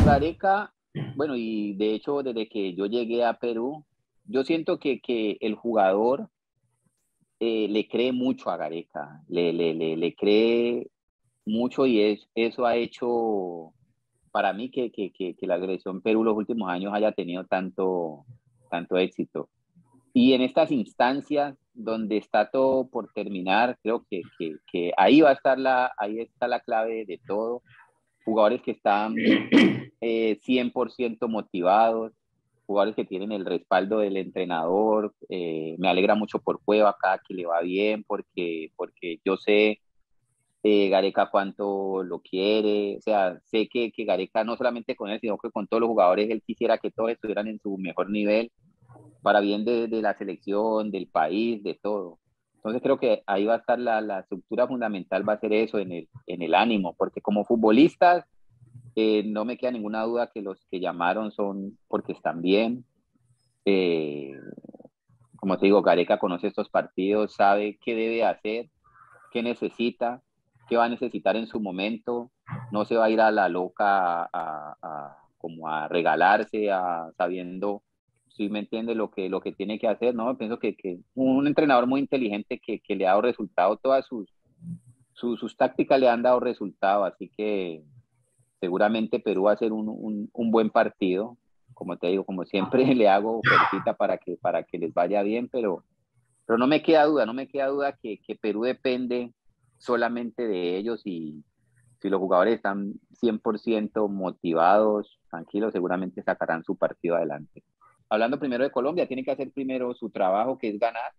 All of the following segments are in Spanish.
Gareca, bueno, y de hecho desde que yo llegué a Perú, yo siento que el jugador le cree mucho a Gareca, le cree mucho y eso ha hecho para mí que la agresión Perú los últimos años haya tenido tanto éxito. Y en estas instancias donde está todo por terminar, creo que ahí ahí está la clave de todo. Jugadores que están 100% motivados, jugadores que tienen el respaldo del entrenador. Me alegra mucho por Cueva acá que le va bien, porque yo sé Gareca cuánto lo quiere. O sea, sé que Gareca no solamente con él, sino que con todos los jugadores, él quisiera que todos estuvieran en su mejor nivel para bien de la selección, del país, de todo. Entonces creo que ahí va a estar la estructura fundamental, va a ser eso en el ánimo, porque como futbolistas no me queda ninguna duda que los que llamaron son porque están bien. Eh, como te digo, Gareca conoce estos partidos, sabe qué debe hacer, qué necesita, qué va a necesitar en su momento. No se va a ir a la loca como a regalarse, sabiendo, si me entiende, lo que tiene que hacer, ¿no? Pienso que un entrenador muy inteligente que le ha dado resultado, todas sus tácticas le han dado resultado, así que seguramente Perú va a ser un buen partido. Como te digo, como siempre le hago fuercita para que les vaya bien, pero no me queda duda, no me queda duda que Perú depende solamente de ellos y si los jugadores están 100% motivados, tranquilos, seguramente sacarán su partido adelante. Hablando primero de Colombia, tiene que hacer primero su trabajo, que es ganar,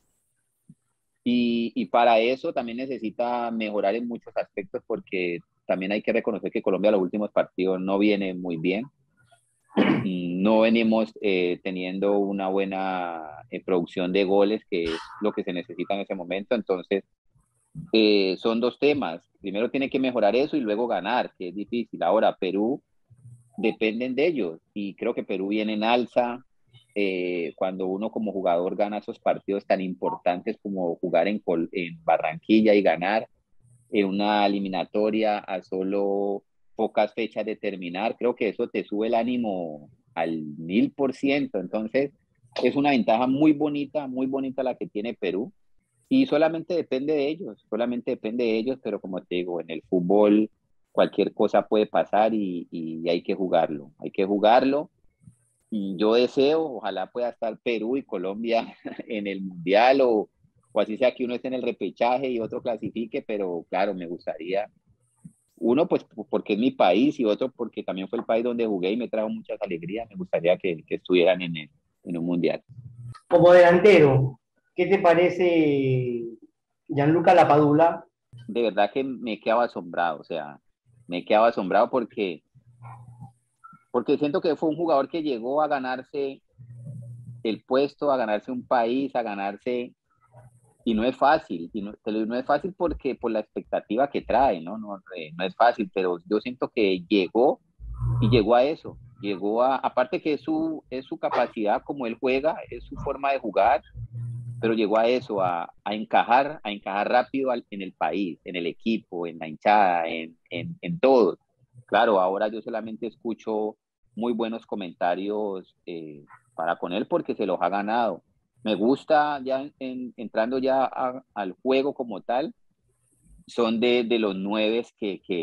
y para eso también necesita mejorar en muchos aspectos porque también hay que reconocer que Colombia los últimos partidos no viene muy bien. No venimos teniendo una buena producción de goles, que es lo que se necesita en ese momento. Entonces, son dos temas. Primero tiene que mejorar eso y luego ganar, que es difícil. Ahora, Perú dependen de ellos y creo que Perú viene en alza. Cuando uno como jugador gana esos partidos tan importantes como jugar en Barranquilla y ganar en una eliminatoria a solo pocas fechas de terminar, creo que eso te sube el ánimo al 1000%. Entonces, es una ventaja muy bonita la que tiene Perú y solamente depende de ellos, pero como te digo, en el fútbol cualquier cosa puede pasar y hay que jugarlo. Y yo deseo, ojalá pueda estar Perú y Colombia en el Mundial o así sea que uno esté en el repechaje y otro clasifique, pero claro, me gustaría, uno pues porque es mi país y otro porque también fue el país donde jugué y me trajo muchas alegrías, me gustaría que estuvieran en un Mundial. Como delantero, ¿qué te parece Gianluca Lapadula? De verdad que me quedaba asombrado, o sea, me quedaba asombrado porque siento que fue un jugador que llegó a ganarse el puesto, a ganarse un país, a ganarse. Y no es fácil, no es fácil porque por la expectativa que trae, ¿no? No es fácil, pero yo siento que llegó y llegó a eso, aparte que es su capacidad como él juega, es su forma de jugar, pero llegó a eso, a encajar rápido en el país, en el equipo, en la hinchada, en todo. Claro, ahora yo solamente escucho muy buenos comentarios para con él porque se los ha ganado. Me gusta ya entrando ya al juego como tal, son de los nueves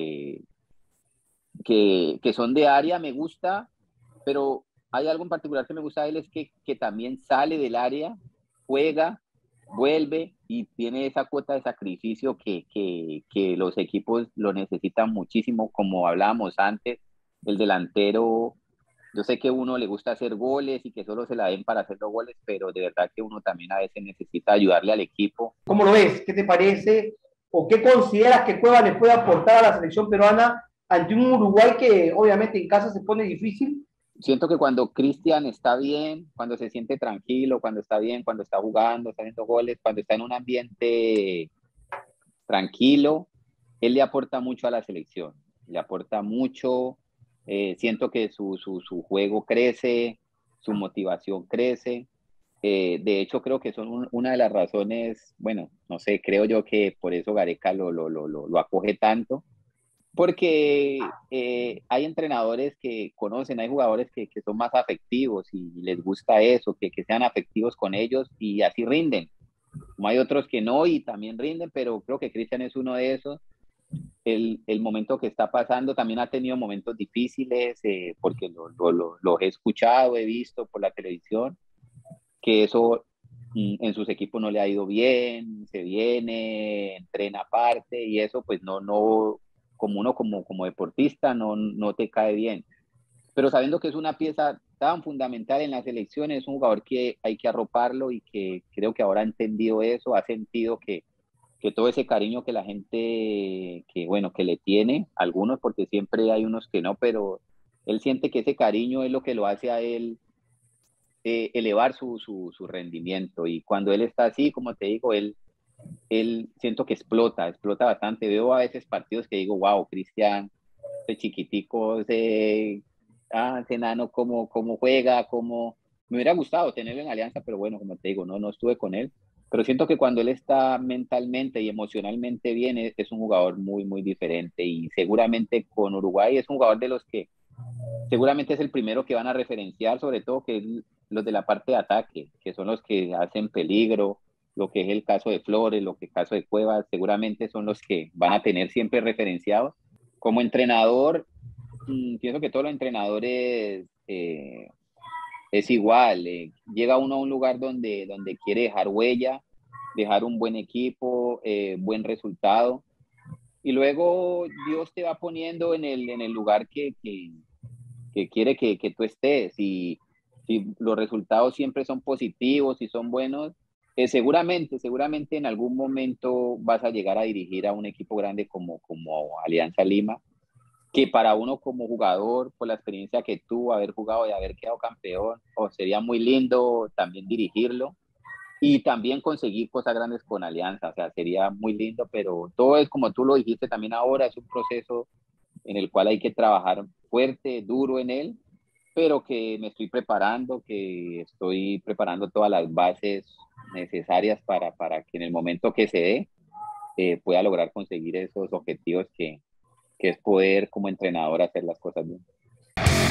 que son de área, me gusta, pero hay algo en particular que me gusta de él, es que también sale del área, juega, vuelve y tiene esa cuota de sacrificio que los equipos lo necesitan muchísimo, como hablábamos antes, el delantero, yo sé que a uno le gusta hacer goles y que solo se la den para hacer los goles, pero de verdad que uno también a veces necesita ayudarle al equipo. ¿Cómo lo ves? ¿Qué te parece? ¿O qué consideras que Cueva le puede aportar a la selección peruana ante un Uruguay que obviamente en casa se pone difícil? Siento que cuando Cristian está bien, cuando se siente tranquilo, cuando está bien, cuando está jugando, está haciendo goles, cuando está en un ambiente tranquilo, él le aporta mucho a la selección, le aporta mucho, siento que su juego crece, su motivación crece. De hecho, creo que son una de las razones, bueno, no sé, creo yo que por eso Gareca lo acoge tanto, Porque hay entrenadores que conocen, hay jugadores que son más afectivos y les gusta eso, que sean afectivos con ellos y así rinden. Como hay otros que no y también rinden, pero creo que Cristian es uno de esos. El momento que está pasando también ha tenido momentos difíciles, porque lo he escuchado, he visto por la televisión, que eso en sus equipos no le ha ido bien, se viene, entrena aparte y eso pues no, como uno como deportista no te cae bien. Pero sabiendo que es una pieza tan fundamental en las elecciones, es un jugador que hay que arroparlo y que creo que ahora ha entendido eso, ha sentido que todo ese cariño que la gente, que bueno, que le tiene, algunos, porque siempre hay unos que no, pero él siente que ese cariño es lo que lo hace a él elevar su rendimiento. Y cuando él está así, como te digo, él siento que explota bastante. Veo a veces partidos que digo, wow, Cristian, ese chiquitico, ese enano, cómo juega, cómo... Me hubiera gustado tenerlo en Alianza, pero bueno, como te digo, no estuve con él. Pero siento que cuando él está mentalmente y emocionalmente bien, es un jugador muy diferente. Y seguramente con Uruguay es un jugador de los que seguramente es el primero que van a referenciar, sobre todo que es los de la parte de ataque, que son los que hacen peligro, lo que es el caso de Flores, lo que es el caso de Cuevas, seguramente son los que van a tener siempre referenciados. Como entrenador, pienso que todos los entrenadores es igual, llega uno a un lugar donde quiere dejar huella, dejar un buen equipo, buen resultado, y luego Dios te va poniendo en el lugar que quiere que tú estés, y si los resultados siempre son positivos y son buenos, seguramente en algún momento vas a llegar a dirigir a un equipo grande como Alianza Lima, que para uno como jugador, por la experiencia que tuvo, haber jugado y haber quedado campeón, sería muy lindo también dirigirlo y también conseguir cosas grandes con Alianza, o sea, sería muy lindo, pero todo es como tú lo dijiste también ahora, es un proceso en el cual hay que trabajar fuerte, duro en él, pero que me estoy preparando, que estoy preparando todas las bases necesarias para que en el momento que se dé pueda lograr conseguir esos objetivos que es poder como entrenador hacer las cosas bien.